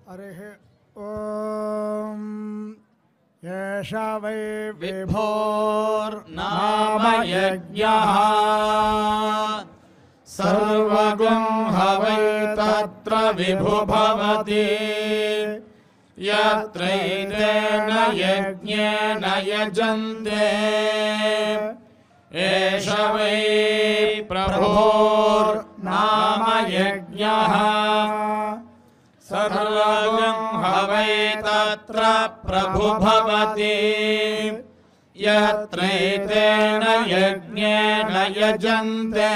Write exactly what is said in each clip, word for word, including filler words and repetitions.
हरिः ॐ एष वै विभोर्नाम यज्ञः सर्वगुं हवै तत्र विभु भवति यत्रैतेन यज्ञेन यजन्ते एष वै प्रभोर्नाम यज्ञः सर्वगुं हवै तत्र प्रभु भवति यत्रैतेन यज्ञेन यजन्ते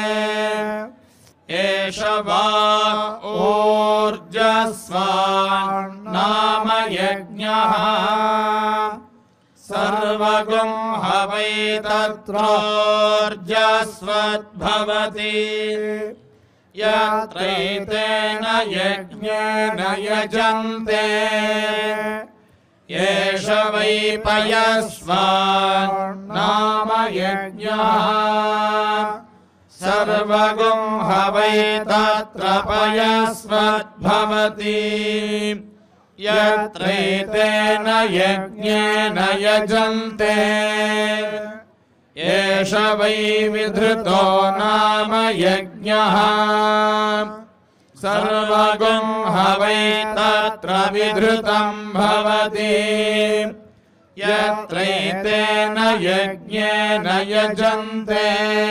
एष वा ऊर्जस्वान्नाम यज्ञः सर्वगुं हवै तत्रोर्जस्वद्भवति यत्रैतेन यज्ञेन यजन्ते एष वै पयस्वान्नाम यज्ञः सर्वगुं हवै तत्र पयस्वद्भवति यत्रैतेन यज्ञेन यजन्ते एष वै विधृतो नाम यज्ञः सर्वगुं हवै तत्र विधृतं भवति यत्रैतेन यज्ञेन यजन्ते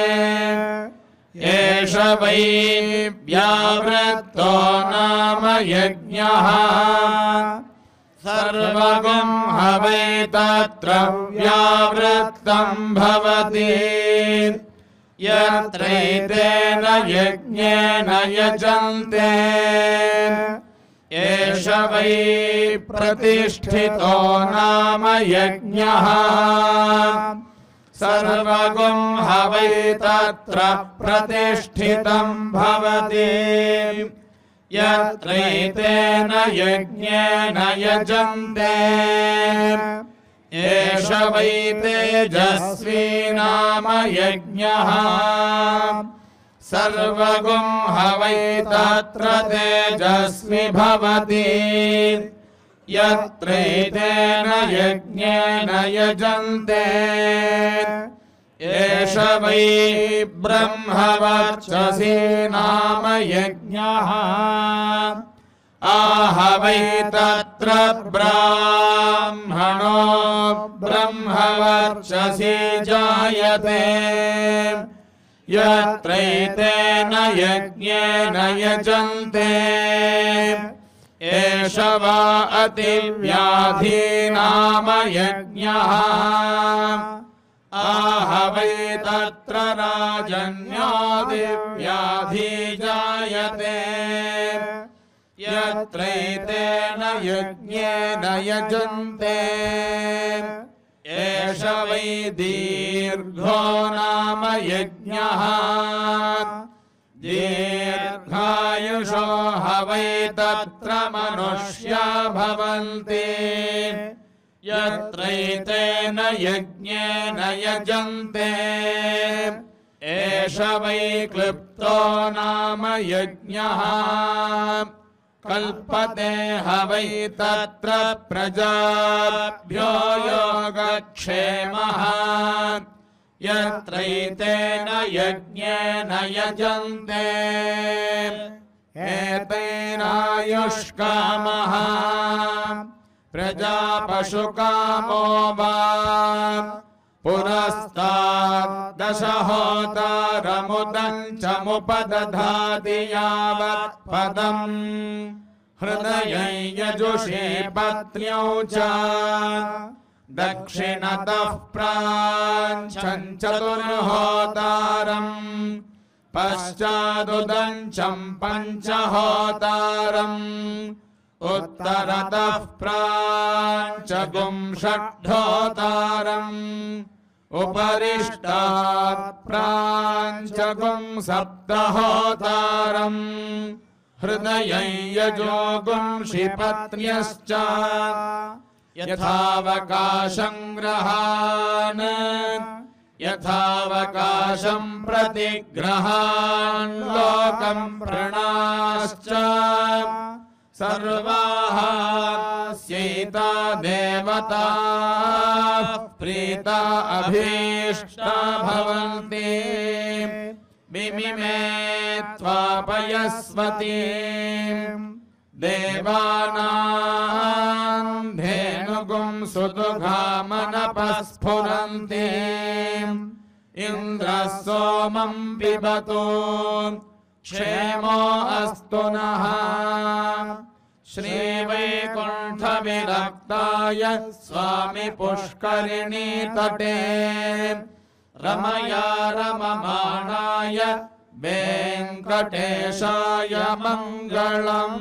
एष वै व्यावृत्तो नाम यज्ञः सर्वगुं हवै तत्र व्यावृत्तं भवति यत्रैतेन यज्ञेन यजन्ते एष वै प्रतिष्ठितो नाम यज्ञः सर्वगुं हवै तत्र प्रतिष्ठितं भवति यत्रैतेन यज्ञेन यजन्ते एष वै तेजस्वी नाम यज्ञः सर्वगुं हवै तत्र तेजस्वी भवति यत्रैतेन यज्ञेन यजन्ते एष वै ब्रह्मवर्चसी नाम यज्ञः आहवै तत्र ब्राह्मणो ब्रह्मवर्चसी जायते यत्रैतेन यज्ञेन यजन्ते एष वा अतिव्याधी नाम यज्ञः आहवै तत्र राजन्यादिव्याधी जायते यत्रैतेन यज्ञेन यजन्ते एष वै दीर्घो नाम यज्ञः दीर्घायुषो हवै तत्र मनुष्या भवन्ति यत्रैतेन यज्ञेन यजन्ते एष वै क्लृप्तो नाम यज्ञः कल्पते हवै तत्र प्रजाभ्यो योगक्षेमः यत्रैतेन यज्ञेन यजन्ते एतेनायुष्कामः प्रजापशुकामो वा पुरस्ताद् दशहोतारमुदञ्चमुपदधाति यावत् पदम् हृदये यजुषे पत्न्यौ च दक्षिणतः प्राञ्चं चतुर्होतारम् पश्चादुदञ्चं पञ्चहोतारम् उत्तरतः प्राञ्चगुं षड्होतारम् उपरिष्टात् प्राञ्चगुं सप्तहोतारम् हृदये यजोगुं शिपत्न्यश्च यथावकाशं ग्रहान् यथावकाशं प्रतिग्रहान् लोकं प्रणाश्च सर्वाः स्यैता देवता प्रीता अभीष्टा भवन्ति मिमिमे त्वापयस्वती देवानां धेनुगुं सुदुघामनपस्फुरन्ति इन्द्रः सोमं पिबतु क्षेमो अस्तु नः श्रीवैकुण्ठविरक्ताय स्वामी पुष्करिणी तटे रमया रममाणाय वेङ्कटेशाय मङ्गलम्।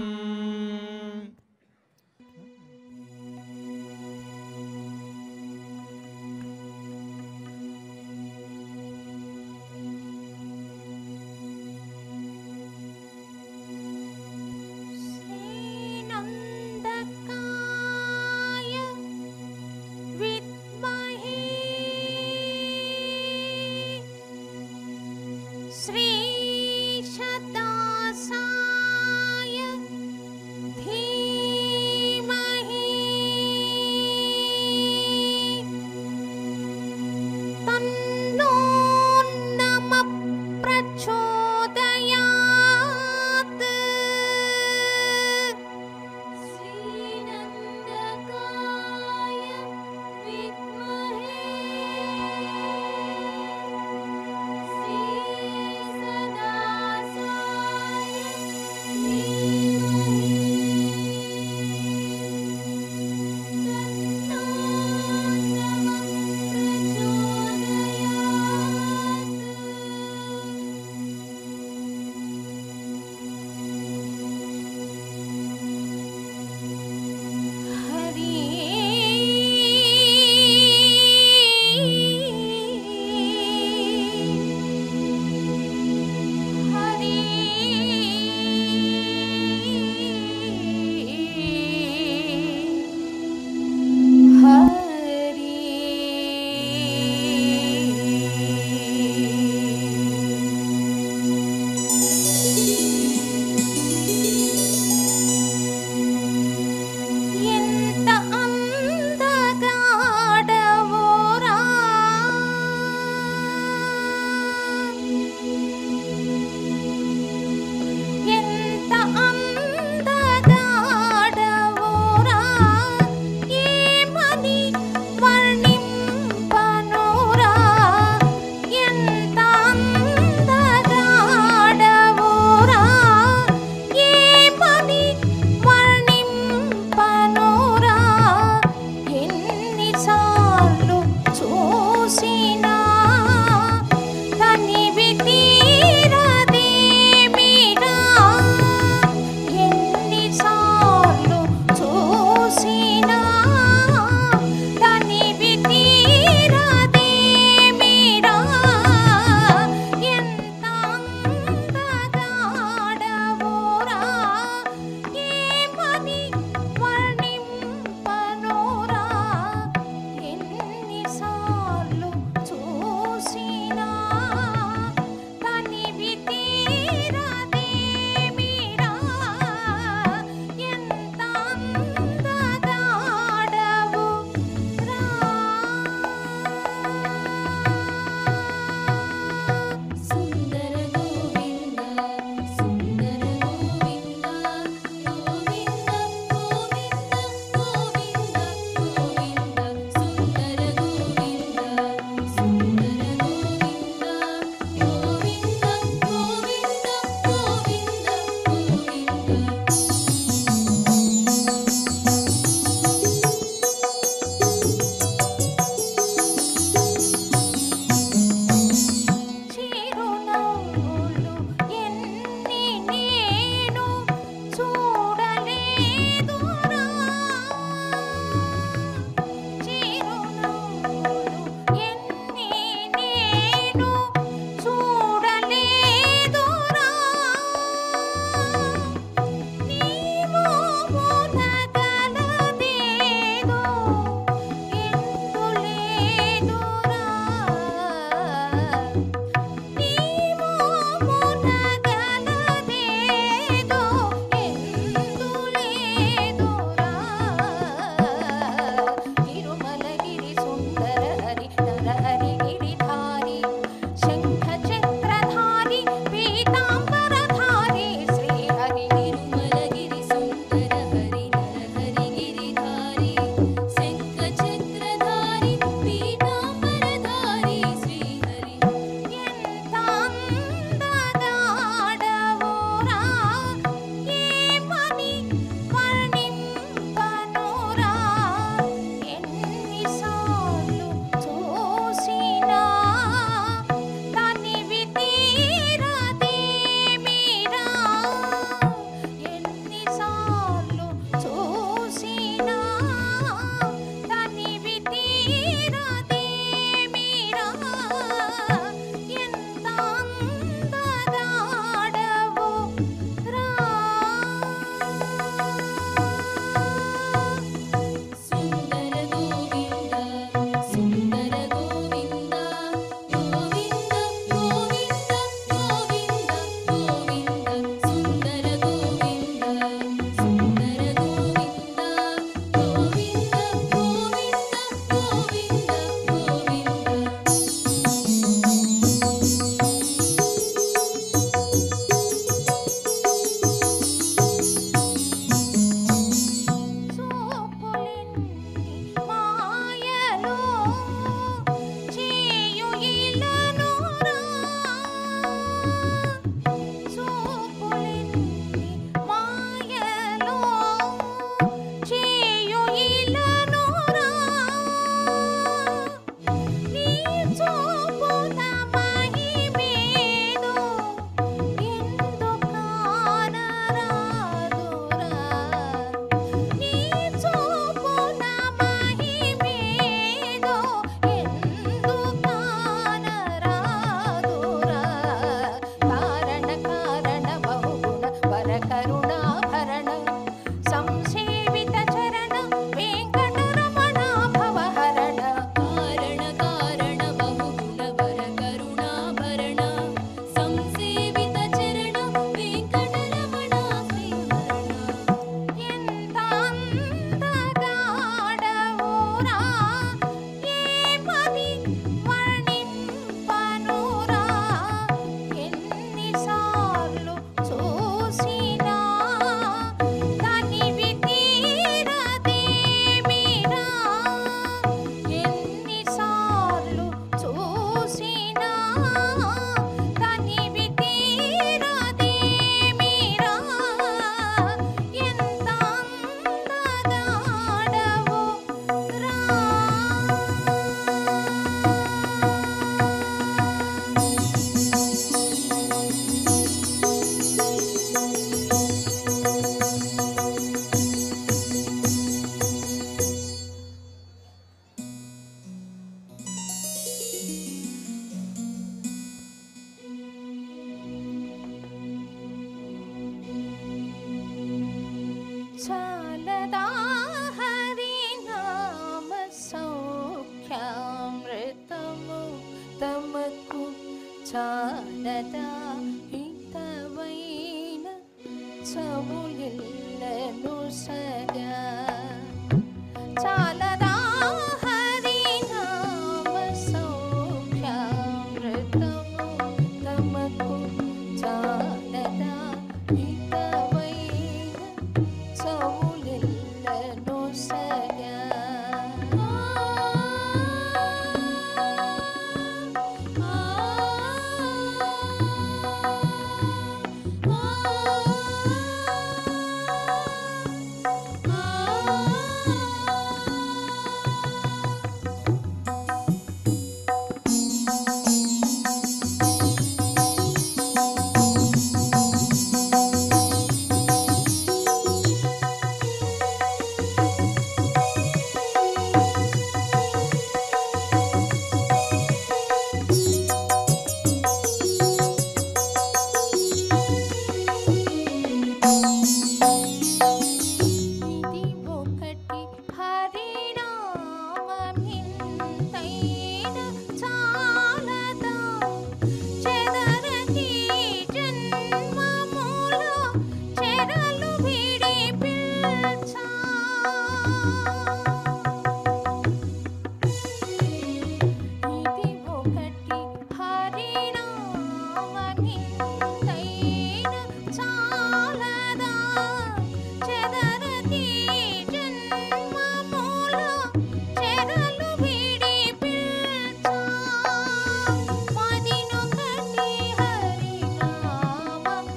చాలదా హితవైన చవులిల్లను సగా చాలదా హరినామ సౌఖ్యామృతము తమకు చాలదా హితవైన చవులిల్లను సగా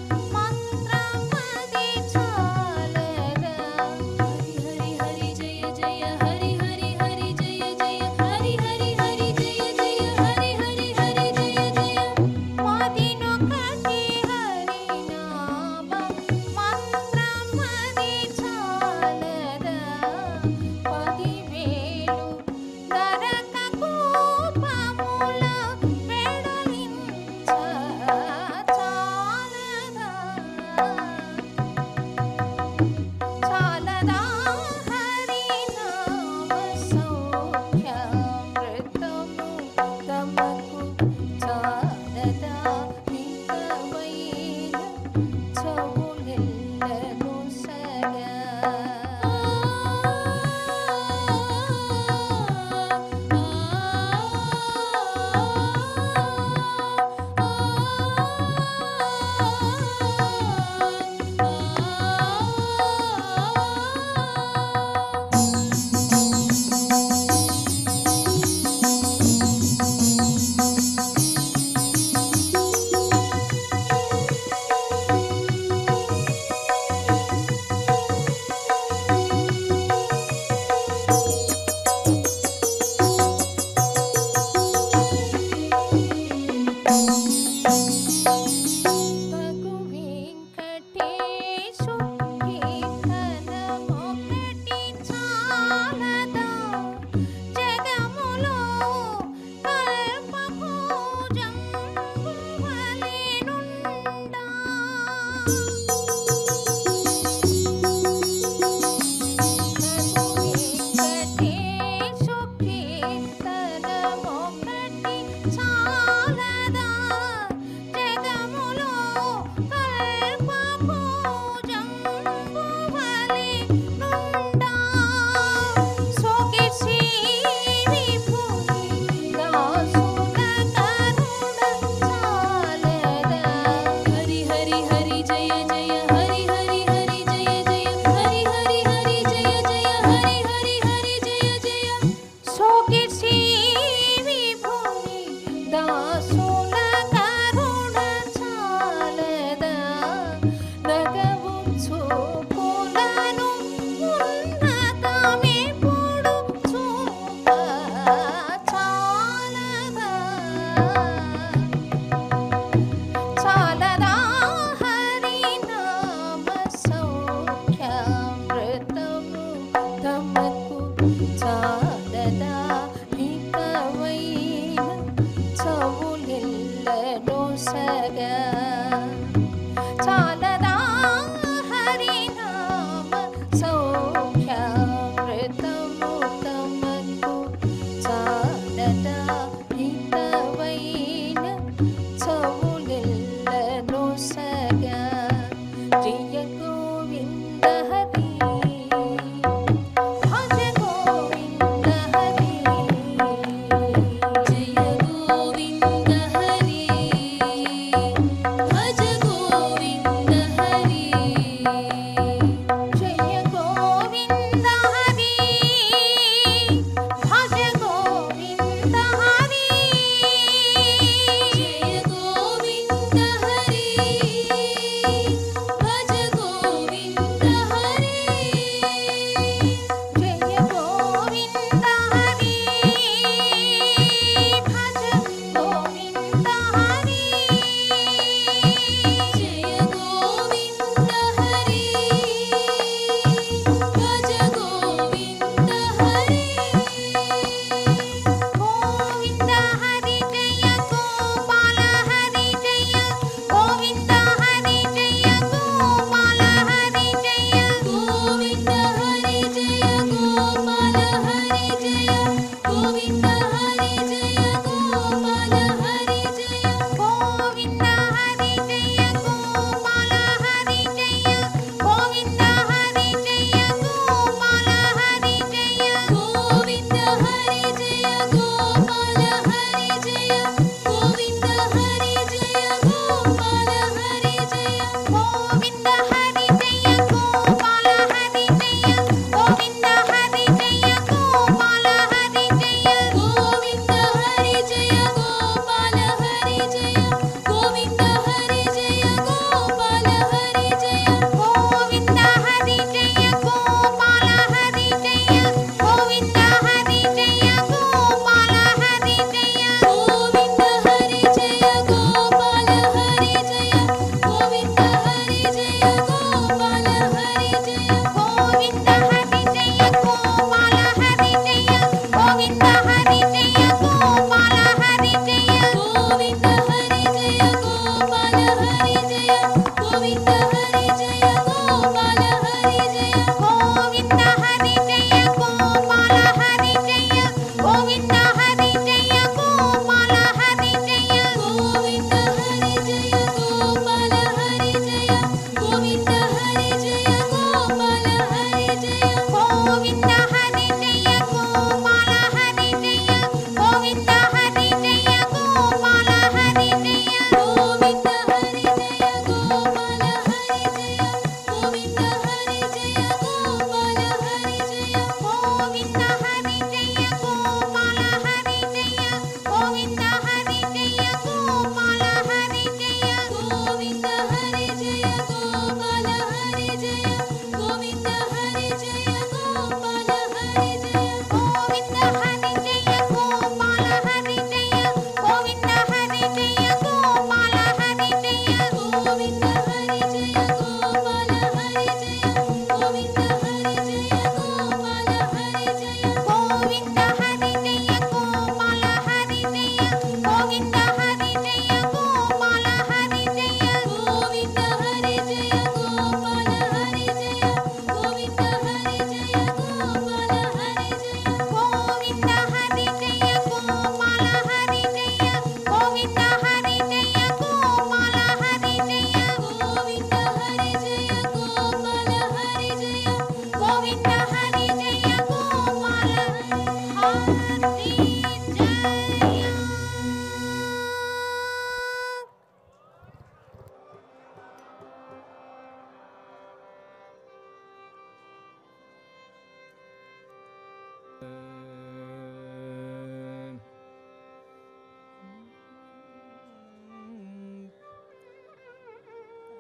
జయ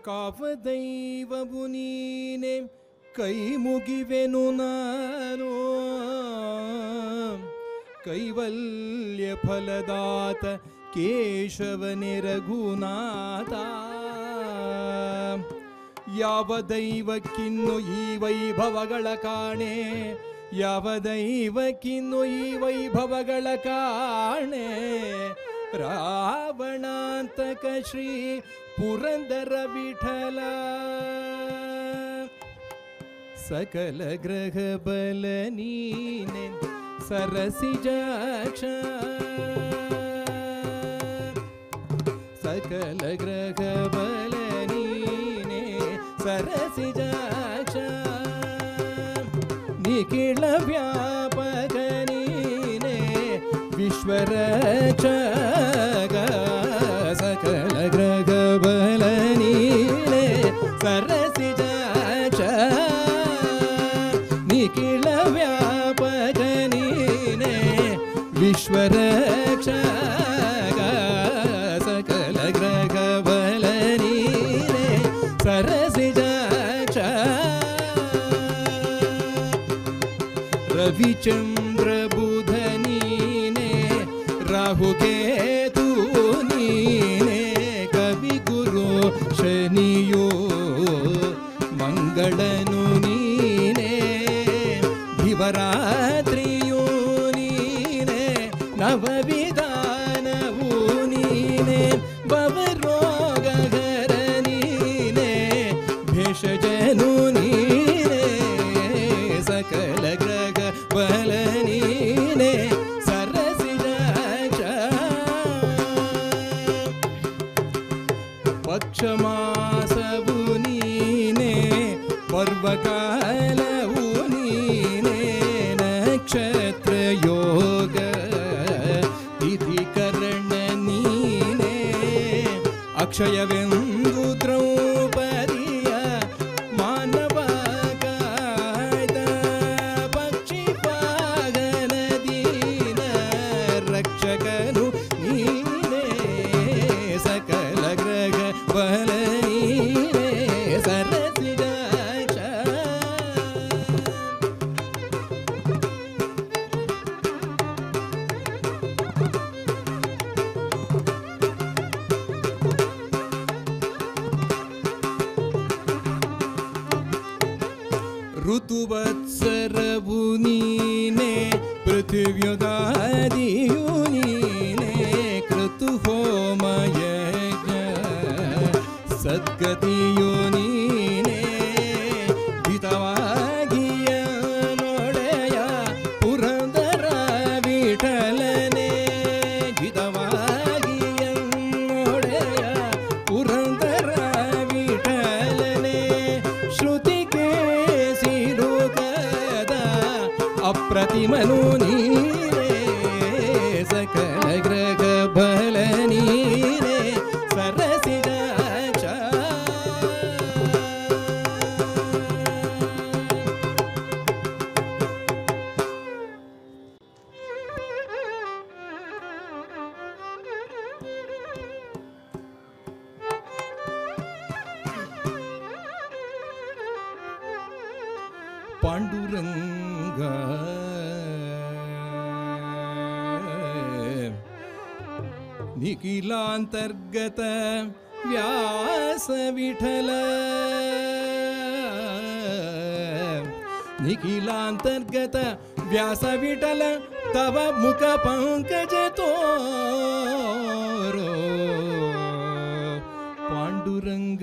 ಕಾವದೈವವು ನೀನೆ ಕೈ ಮುಗಿವೆನು ನಾನು ಕೈವಲ್ಯ ಫಲದಾತ ಕೇಶವನೆ ರಘುನಾಥ ಯಾವ ದೈವಕ್ಕಿನ್ನು ಈ ವೈಭವಗಳ ಕಾಣೆ ಯಾವ ದೈವಕ್ಕಿನ್ನು ಈ ವೈಭವಗಳ ಕಾಣೆ ರಾವಣಾಂತಕ ಶ್ರೀ ಪುರಂದರ ವಿಠಲ ಸಕಲ ಗ್ರಹ ಬಲ ನೀನೆ ಸರಸಿಜಾಕ್ಷ ಸಕಲ ಗ್ರಹ ಬಲ ನೀನೆ ಸರಸಿಜಾಕ್ಷ ನಿಖಿಲ ವ್ಯಾಪಕ ನೀನೆ ವಿಶ್ವರಕ್ಷಕ ಸಕಲ ಗ್ರಹ ಬಲ ನೀನೆ ಸರಸಿಜಾಕ್ಷ ನಿಖಿಲ ವ್ಯಾಪಕ ನೀನೆ ವಿಶ್ವರಕ್ಷಕ ಸಕಲ ಗ್ರಹ ಬಲ ನೀನೆ ಸರಸಿಜಾಕ್ಷ ರವಿಚಂದ್ರ ಬುಧ ನೀನೆ ರಾಹುಕೇತು ನೀನೆ ಕವಿ ಗುರು ಶನಿಯೋ ಮಂಗಳನು ನೀನೆ ದಿವರಾತ್ರಿಯೋ ನೀನೆ ನವವಿಧಾನವು ನೀನೆ ಭವರೋಗಹರ ನೀನೆ ಭೇಷಜನು ನೀನೆ ಸಕಲ ಗ್ರಹ ಬಲ ನೀನೆ ಸರಸಿಜಾಕ್ಷ ಪಕ್ಷಮಾಸವು ನೀನೆ ಪರ್ವಕಾಲವು ನೀನೆ ನಕ್ಷತ್ರ ಯೋಗ ತಿಥಿಕರಣ ನೀನೆ ಅಕ್ಷಯವೆಂದು ದ್ರೌಪದಿಯ ಮಾನವ ಕಾಯ್ದ ಪಕ್ಷಿ ಪಾಗನ ದೀನ ರಕ್ಷಕನು ನೀನೆ ಸಕಲ ಗ್ರಹ ಬಲ ನೀನೆ ಸರಸಿಜಾಕ್ಷ ಋತುವತ್ಸರವು ನೀನೆ ಪೃಥಿವ್ಯುಗಾದಿಯು ನೀನೆ ಕೃತು ಹೋಮ ಯಜ್ಞ ಸದ್ಗತಿಯು ನೀನೆ ಹಿತವಾಗಿಯ ನೋಡೆಯ ಪುರಂದರ ವಿಠಲನೆ ಹಿತವಾಗಿಯ ನೋಡೆಯ ಪುರಂದರ ವಿಠಲನೆ ಶ್ರುತಿಗೆ ಸಿರುಕದ ಅಪ್ರತಿಮನು ನೀನೆ ಸಕಲ ಗ್ರಹ ಬಲ ನೀನೆ ಸರಸಿಜಾಕ್ಷ ಪಾಂಡುರಂಗ ನಿಖಿಲಾಂತರ್ಗತ ವ್ಯಾಸ ವಿಠಲ ನಿಖಿಲಾಂತರ್ಗತ ವ್ಯಾಸ ವಿಠಲ ತವ ಮುಖ ಪಂಕಜ ತೋರೋ ಪಾಂಡುರಂಗ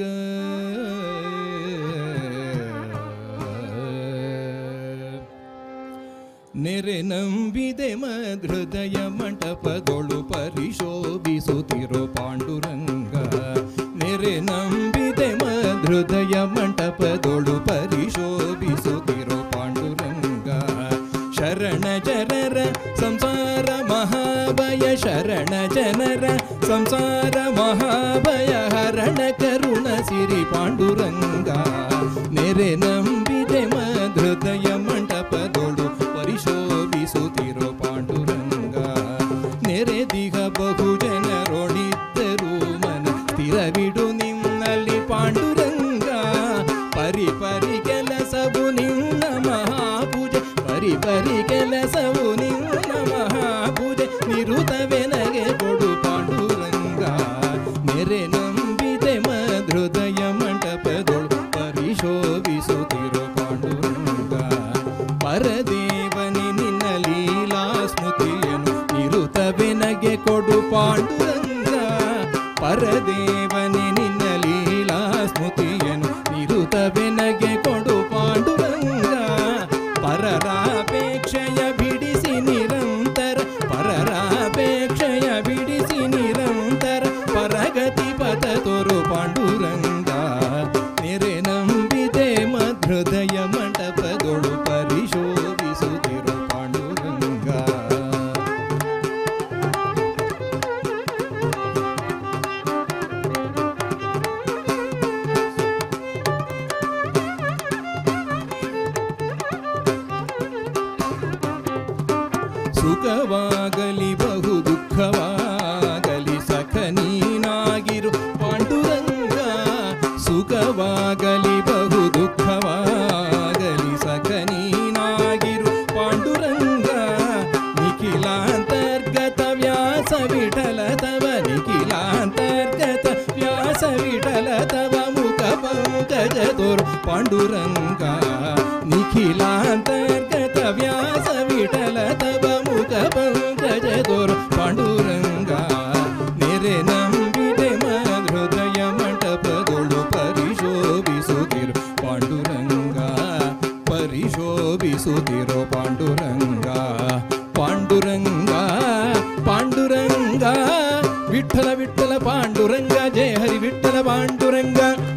ನೆರೆ ನಂಬಿದೆ ಮಹೃದಯ ಮಂಟಪದೊಳು ಪರಿಶೋಭಿಸುತ್ತಿರೋ ಪಾಂಡುರಂಗ ನೆರೆ ನಂಬಿದೆ ಮಹೃದಯ ಮಂಟಪದೊಳು ಪರಿಶೋಭಿಸುತ್ತಿರೋ ಪಾಂಡುರಂಗ ಶರಣ ಜನರ ಸಂಸಾರ ಮಹಾಭಯ ಶರಣ ಜನರ ಸಂಸಾರ ಮಹಾಭಯ ಹರಣ ಕರುಣ ಸಿರಿ ಪಾಂಡುರಂಗ ನೆರೆ ನಂಬಿದೆ ಮಹೃದಯ ಮಂಟಪದೊಳು ಪರಿಶೋಭಿಸುತ್ತಿರೋ ಪಾಂಡುರಂಗ ನೆರೆದಿಗ ಬಹು ಜನರೊಳಿದ್ದರೂ ಮನ ಸ್ಥಿರವಿಡು ನಿಮ್ಮಲ್ಲಿ ಪಾಂಡುರಂಗ ಪರಿಪರಿ ಕೆಲಸವು ನಿನ್ನ ಮಹಾಪೂಜೆ ನಿರುತವೆನಗೆ ಕೊಡು ಪಾಂಡುರಂಗ. ನೆರೆ ನಂಬಿದೆ ಮಧೃದಯ ಮಂಟಪದೊಳು ಪರಿಶೋಭಿಸುತ್ತಿರು ಪಾಂಡುರಂಗ. ಪರದೇವನಿ ನಿನ್ನ ಲೀಲಾ ಸ್ಮೃತಿಯನ್ನು ನಿರುತವೆನಗೆ ಕೊಡು ಪಾಂಡುರಂಗ. ಪರದೇವನಿ ನಿನ್ನ ಲೀಲಾ ಸ್ಮೃತಿಯನ್ನು ನಿರುತವೆನಗೆ ಕೊಡು ಪಾಂಡುರಂಗ. ಪರರಾಪೇಕ್ಷೆಯ ಬಿಡಿಸಿ ನಿರಂತರ ಪರರಾಪೇಕ್ಷೆಯ ಬಿಡಿಸಿ ನಿರಂತರ ಪರಗತಿ ಪಥ ತೋರು ಪಾಂಡುರಂಗ. ನೆರೆ ನಂಬಿದೆ ಮಧೃದಯ ಮಂಟಪದೊಳು ಪರಿಶೋಭಿಸುತ್ತಿರು ಪಾಂಡುರಂಗ. ಸುಖವಾಗಲಿ ಬಹು ದುಃಖವಾಗಲಿ ಸಖ ನೀನಾಗಿರು ಪಾಂಡುರಂಗ. ಸುಖವಾಗಲಿ ಬಹು ದುಃಖವಾಗಲಿ ಸಖ ನೀನಾಗಿರು ಪಾಂಡುರಂಗ. ನಿಖಿಲಾಂತರ್ಗತ ವ್ಯಾಸ ವಿಠಲ ತವ ನಿಖಿಲಾಂತರ್ಗತ ವ್ಯಾಸ ವಿಠಲ ತವ ಮುಖ ಪಂಕಜ ತೋರು ಪಾಂಡುರಂಗ. ನಿಖಿಲಾಂತರ್ಗತ ವ್ಯಾಸ ವಿಠಲ ತವ ಮುಖ ಪಂಕಜ ತೋರು ಪಾಂಡುರಂಗ. ನೆರೆ ನಂಬಿದೆ ಮಧೃದಯ ಮಂಟಪದೊಳು ಪರಿಶೋಭಿಸುತ್ತಿರು ಪಾಂಡುರಂಗ. ಪರಿಶೋಭಿಸುತ್ತಿರು ಪಾಂಡುರಂಗ. ಪಾಂಡುರಂಗ ಪಾಂಡುರಂಗ ವಿಠಲ ವಿಠಲ ಪಾಂಡುರಂಗ. ಜಯ ಹರಿ ವಿಠಲ ಪಾಂಡುರಂಗ.